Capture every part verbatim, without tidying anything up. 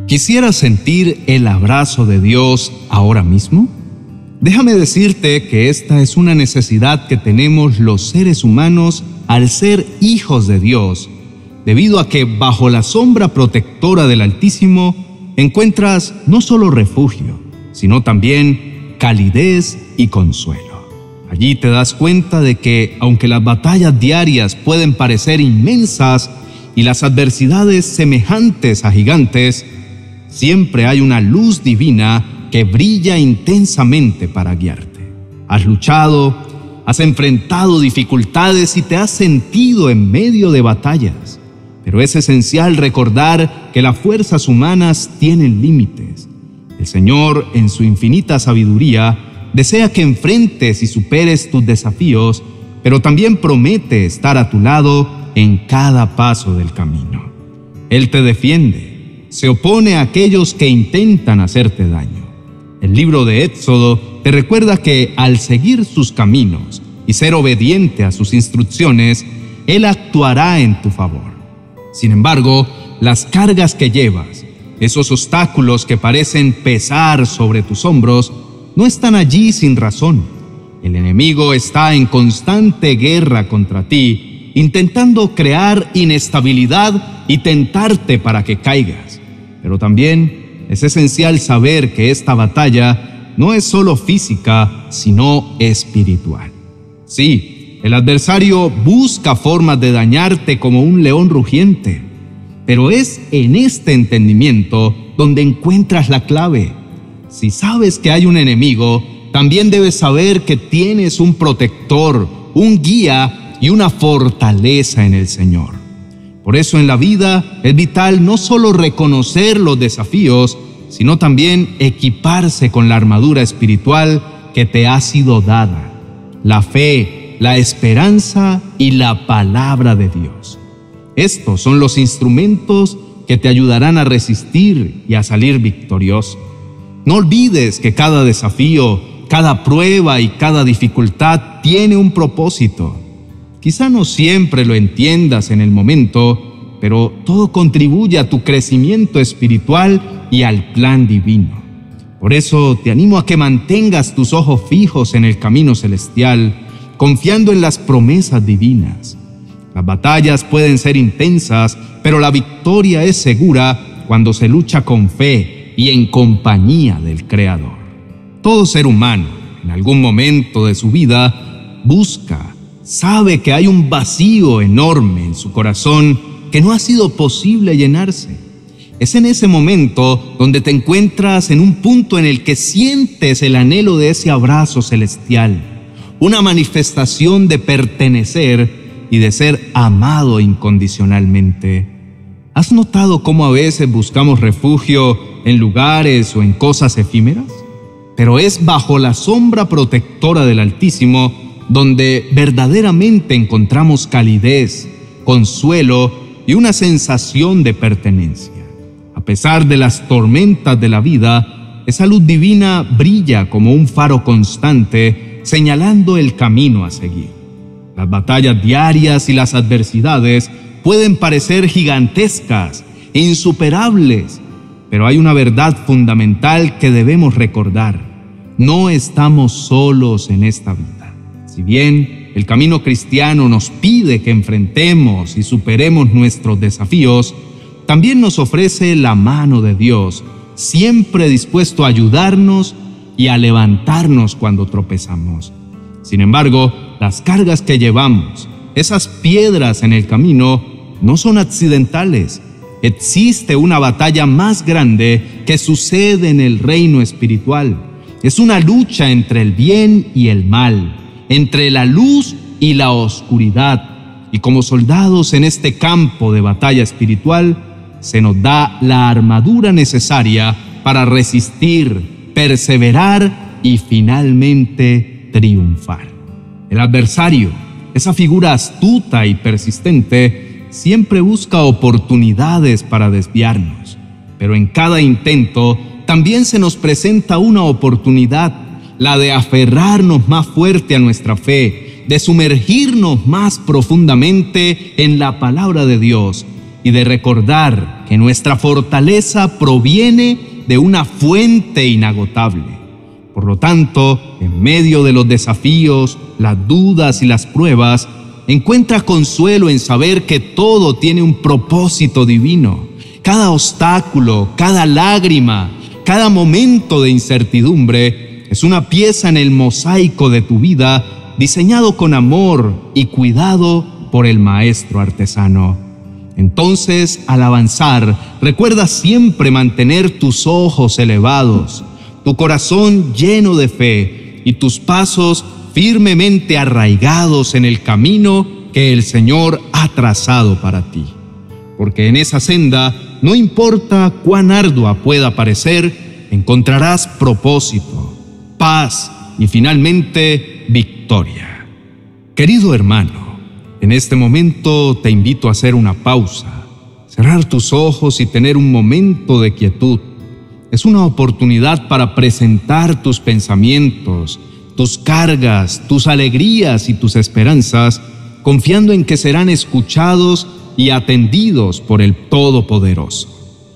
¿Quisieras sentir el abrazo de Dios ahora mismo? Déjame decirte que esta es una necesidad que tenemos los seres humanos al ser hijos de Dios, debido a que bajo la sombra protectora del Altísimo encuentras no solo refugio, sino también calidez y consuelo. Allí te das cuenta de que, aunque las batallas diarias pueden parecer inmensas y las adversidades semejantes a gigantes, siempre hay una luz divina que brilla intensamente para guiarte. Has luchado, has enfrentado dificultades y te has sentido en medio de batallas, pero es esencial recordar que las fuerzas humanas tienen límites. El Señor, en su infinita sabiduría, desea que enfrentes y superes tus desafíos, pero también promete estar a tu lado en cada paso del camino. Él te defiende, se opone a aquellos que intentan hacerte daño. El libro de Éxodo te recuerda que al seguir sus caminos y ser obediente a sus instrucciones, Él actuará en tu favor. Sin embargo, las cargas que llevas, esos obstáculos que parecen pesar sobre tus hombros, no están allí sin razón. El enemigo está en constante guerra contra ti, intentando crear inestabilidad y tentarte para que caigas. Pero también es esencial saber que esta batalla no es solo física, sino espiritual. Sí, el adversario busca formas de dañarte como un león rugiente, pero es en este entendimiento donde encuentras la clave. Si sabes que hay un enemigo, también debes saber que tienes un protector, un guía y una fortaleza en el Señor. Por eso en la vida es vital no solo reconocer los desafíos, sino también equiparse con la armadura espiritual que te ha sido dada: la fe, la esperanza y la palabra de Dios. Estos son los instrumentos que te ayudarán a resistir y a salir victorioso. No olvides que cada desafío, cada prueba y cada dificultad tiene un propósito. Quizá no siempre lo entiendas en el momento, pero todo contribuye a tu crecimiento espiritual y al plan divino. Por eso te animo a que mantengas tus ojos fijos en el camino celestial, confiando en las promesas divinas. Las batallas pueden ser intensas, pero la victoria es segura cuando se lucha con fe y en compañía del Creador. Todo ser humano, en algún momento de su vida, busca, sabe que hay un vacío enorme en su corazón que no ha sido posible llenarse. Es en ese momento donde te encuentras en un punto en el que sientes el anhelo de ese abrazo celestial, una manifestación de pertenecer y de ser amado incondicionalmente. ¿Has notado cómo a veces buscamos refugio en lugares o en cosas efímeras? Pero es bajo la sombra protectora del Altísimo donde verdaderamente encontramos calidez, consuelo y una sensación de pertenencia. A pesar de las tormentas de la vida, esa luz divina brilla como un faro constante, señalando el camino a seguir. Las batallas diarias y las adversidades pueden parecer gigantescas e insuperables, pero hay una verdad fundamental que debemos recordar: no estamos solos en esta vida. Si bien el camino cristiano nos pide que enfrentemos y superemos nuestros desafíos, también nos ofrece la mano de Dios, siempre dispuesto a ayudarnos y a levantarnos cuando tropezamos. Sin embargo, las cargas que llevamos, esas piedras en el camino, no son accidentales. Existe una batalla más grande que sucede en el reino espiritual. Es una lucha entre el bien y el mal, entre la luz y la oscuridad. Y como soldados en este campo de batalla espiritual, se nos da la armadura necesaria para resistir, perseverar y finalmente triunfar. El adversario, esa figura astuta y persistente, siempre busca oportunidades para desviarnos. Pero en cada intento también se nos presenta una oportunidad, la de aferrarnos más fuerte a nuestra fe, de sumergirnos más profundamente en la palabra de Dios y de recordar que nuestra fortaleza proviene de una fuente inagotable. Por lo tanto, en medio de los desafíos, las dudas y las pruebas, encuentra consuelo en saber que todo tiene un propósito divino. Cada obstáculo, cada lágrima, cada momento de incertidumbre es una pieza en el mosaico de tu vida, diseñado con amor y cuidado por el maestro artesano. Entonces, al avanzar, recuerda siempre mantener tus ojos elevados, tu corazón lleno de fe y tus pasos firmemente arraigados en el camino que el Señor ha trazado para ti. Porque en esa senda, no importa cuán ardua pueda parecer, encontrarás propósito, paz y finalmente victoria. Querido hermano, en este momento te invito a hacer una pausa, cerrar tus ojos y tener un momento de quietud. Es una oportunidad para presentar tus pensamientos, tus cargas, tus alegrías y tus esperanzas, confiando en que serán escuchados y atendidos por el Todopoderoso.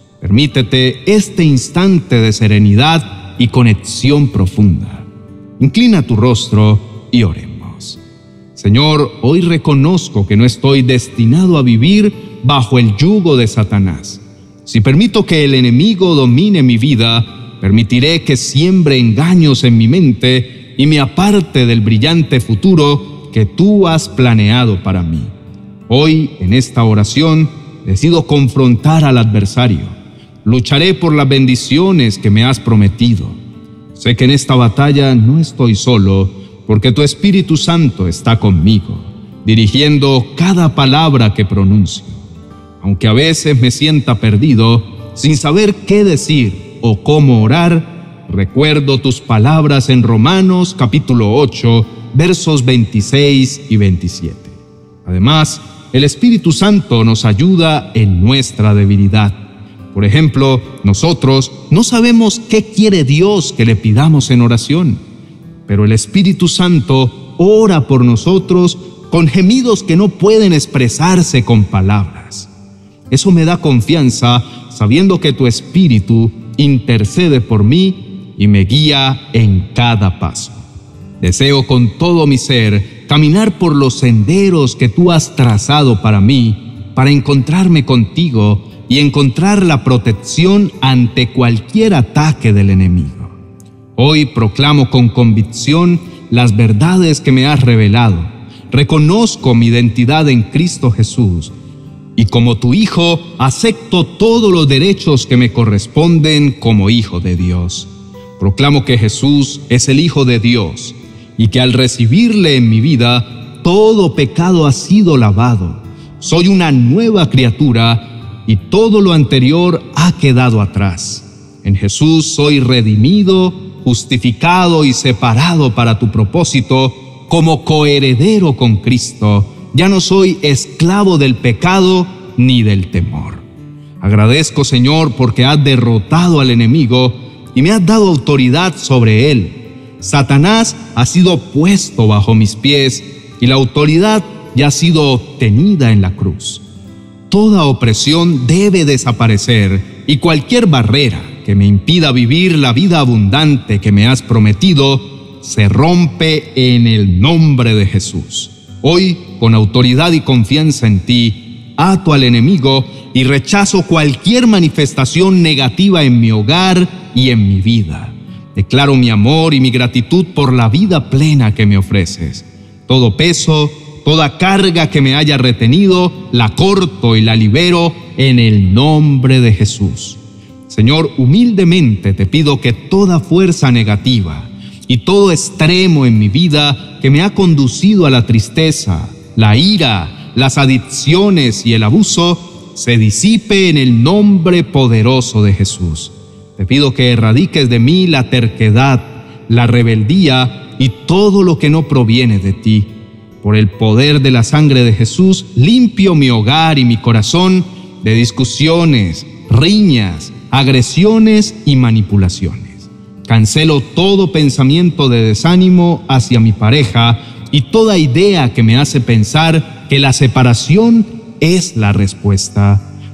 Permítete este instante de serenidad y conexión profunda. Inclina tu rostro y oremos. Señor, hoy reconozco que no estoy destinado a vivir bajo el yugo de Satanás. Si permito que el enemigo domine mi vida, permitiré que siembre engaños en mi mente y me aparte del brillante futuro que tú has planeado para mí. Hoy, en esta oración, decido confrontar al adversario. Lucharé por las bendiciones que me has prometido. Sé que en esta batalla no estoy solo, porque tu Espíritu Santo está conmigo, dirigiendo cada palabra que pronuncio. Aunque a veces me sienta perdido, sin saber qué decir o cómo orar, recuerdo tus palabras en Romanos capítulo ocho, versos veintiséis y veintisiete. Además, el Espíritu Santo nos ayuda en nuestra debilidad. Por ejemplo, nosotros no sabemos qué quiere Dios que le pidamos en oración, pero el Espíritu Santo ora por nosotros con gemidos que no pueden expresarse con palabras. Eso me da confianza, sabiendo que tu Espíritu intercede por mí y me guía en cada paso. Deseo con todo mi ser caminar por los senderos que tú has trazado para mí, para encontrarme contigo y encontrar la protección ante cualquier ataque del enemigo. Hoy proclamo con convicción las verdades que me has revelado. Reconozco mi identidad en Cristo Jesús y como tu hijo acepto todos los derechos que me corresponden como hijo de Dios. Proclamo que Jesús es el Hijo de Dios y que al recibirle en mi vida, todo pecado ha sido lavado. Soy una nueva criatura y todo lo anterior ha quedado atrás. En Jesús soy redimido, justificado y separado para tu propósito como coheredero con Cristo. Ya no soy esclavo del pecado ni del temor. Agradezco, Señor, porque has derrotado al enemigo y me has dado autoridad sobre él. Satanás ha sido puesto bajo mis pies y la autoridad ya ha sido obtenida en la cruz. Toda opresión debe desaparecer y cualquier barrera que me impida vivir la vida abundante que me has prometido se rompe en el nombre de Jesús. Hoy, con autoridad y confianza en ti, ato al enemigo y rechazo cualquier manifestación negativa en mi hogar y en mi vida. Declaro mi amor y mi gratitud por la vida plena que me ofreces. Todo peso, toda carga que me haya retenido, la corto y la libero en el nombre de Jesús. Señor, humildemente te pido que toda fuerza negativa y todo extremo en mi vida que me ha conducido a la tristeza, la ira, las adicciones y el abuso, se disipe en el nombre poderoso de Jesús. Te pido que erradiques de mí la terquedad, la rebeldía y todo lo que no proviene de ti. Por el poder de la sangre de Jesús, limpio mi hogar y mi corazón de discusiones, riñas, agresiones y manipulaciones. Cancelo todo pensamiento de desánimo hacia mi pareja y toda idea que me hace pensar que la separación es la respuesta.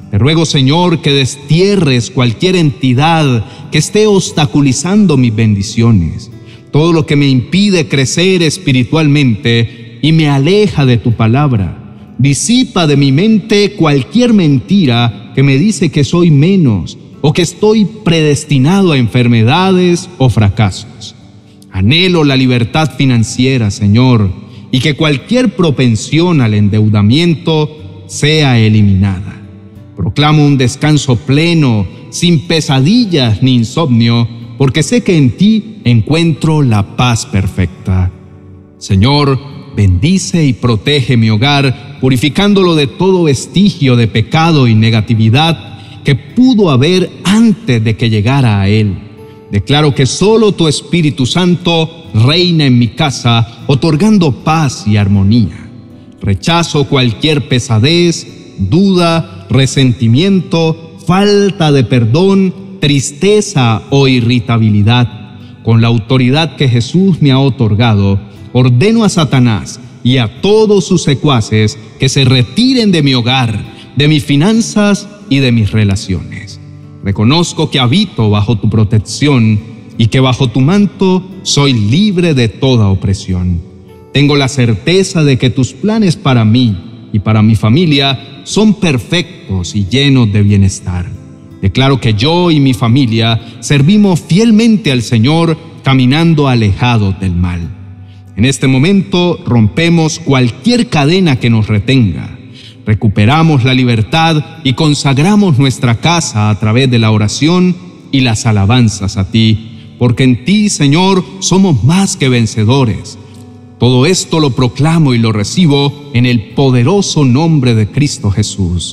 Te ruego, Señor, que destierres cualquier entidad que esté obstaculizando mis bendiciones, todo lo que me impide crecer espiritualmente y me aleja de tu palabra. Disipa de mi mente cualquier mentira que me dice que soy menos o que estoy predestinado a enfermedades o fracasos. Anhelo la libertad financiera, Señor, y que cualquier propensión al endeudamiento sea eliminada. Proclamo un descanso pleno, sin pesadillas ni insomnio, porque sé que en ti encuentro la paz perfecta. Señor, bendice y protege mi hogar, purificándolo de todo vestigio de pecado y negatividad que pudo haber antes de que llegara a él. Declaro que solo tu Espíritu Santo reina en mi casa, otorgando paz y armonía. Rechazo cualquier pesadez, duda, resentimiento, falta de perdón, tristeza o irritabilidad. Con la autoridad que Jesús me ha otorgado, ordeno a Satanás y a todos sus secuaces que se retiren de mi hogar, de mis finanzas y de mis relaciones. Reconozco que habito bajo tu protección y que bajo tu manto soy libre de toda opresión. Tengo la certeza de que tus planes para mí y para mi familia son perfectos y llenos de bienestar. Declaro que yo y mi familia servimos fielmente al Señor, caminando alejados del mal. En este momento rompemos cualquier cadena que nos retenga. Recuperamos la libertad y consagramos nuestra casa a través de la oración y las alabanzas a ti, porque en ti, Señor, somos más que vencedores. Todo esto lo proclamo y lo recibo en el poderoso nombre de Cristo Jesús.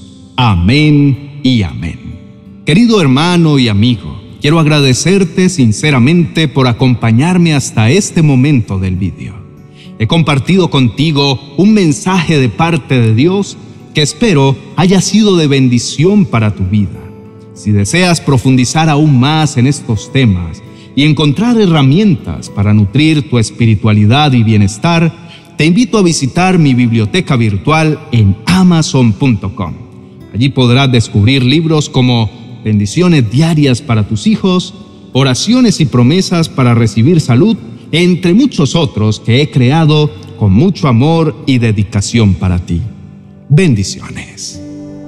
Amén y amén. Querido hermano y amigo, quiero agradecerte sinceramente por acompañarme hasta este momento del vídeo. He compartido contigo un mensaje de parte de Dios que espero haya sido de bendición para tu vida. Si deseas profundizar aún más en estos temas y encontrar herramientas para nutrir tu espiritualidad y bienestar, te invito a visitar mi biblioteca virtual en amazon punto com. Allí podrás descubrir libros como Bendiciones diarias para tus hijos, Oraciones y promesas para recibir salud, entre muchos otros que he creado con mucho amor y dedicación para ti. Bendiciones.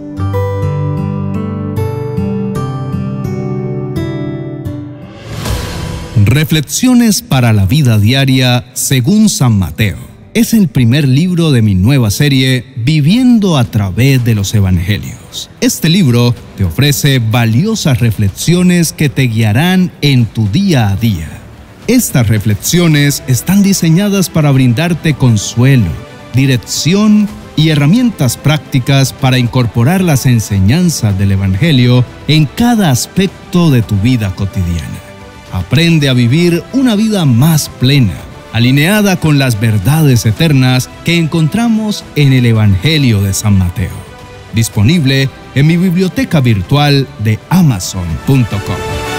Reflexiones para la vida diaria según San Mateo. Es el primer libro de mi nueva serie Viviendo a través de los Evangelios. Este libro te ofrece valiosas reflexiones que te guiarán en tu día a día. Estas reflexiones están diseñadas para brindarte consuelo, dirección y herramientas prácticas para incorporar las enseñanzas del Evangelio en cada aspecto de tu vida cotidiana. Aprende a vivir una vida más plena, alineada con las verdades eternas que encontramos en el Evangelio de San Mateo. Disponible en mi biblioteca virtual de amazon punto com.